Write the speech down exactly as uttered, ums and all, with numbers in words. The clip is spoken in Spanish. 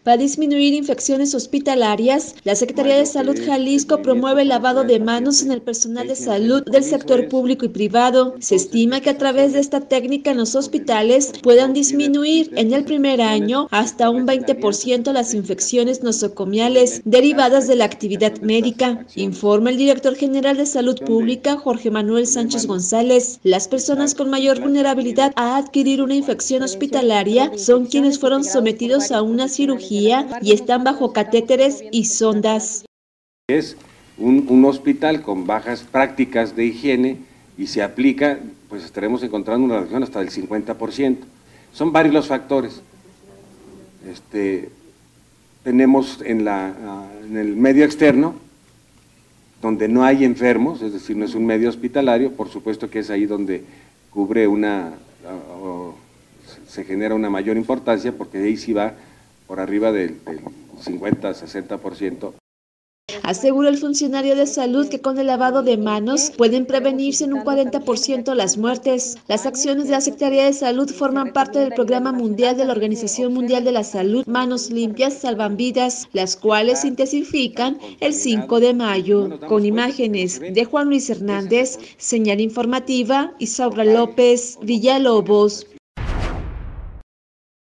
Para disminuir infecciones hospitalarias, la Secretaría de Salud Jalisco promueve el lavado de manos en el personal de salud del sector público y privado. Se estima que a través de esta técnica en los hospitales puedan disminuir en el primer año hasta un veinte por ciento las infecciones nosocomiales derivadas de la actividad médica, informa el director general de Salud Pública, Jorge Manuel Sánchez González. Las personas con mayor vulnerabilidad a adquirir una infección hospitalaria son quienes fueron sometidos a una cirugía y están bajo catéteres y sondas. Es un, un hospital con bajas prácticas de higiene y se aplica, pues estaremos encontrando una reducción hasta del cincuenta por ciento. Son varios los factores. Este, tenemos en, la, en el medio externo, donde no hay enfermos, es decir, no es un medio hospitalario, por supuesto que es ahí donde cubre una, o se genera una mayor importancia, porque ahí sí va por arriba del, del cincuenta a sesenta por ciento. Asegura el funcionario de salud que con el lavado de manos pueden prevenirse en un cuarenta por ciento las muertes. Las acciones de la Secretaría de Salud forman parte del Programa Mundial de la Organización Mundial de la Salud, Manos Limpias Salvan Vidas, las cuales se intensifican el cinco de mayo. Con imágenes de Juan Luis Hernández, señal informativa, Isaura López, Villalobos.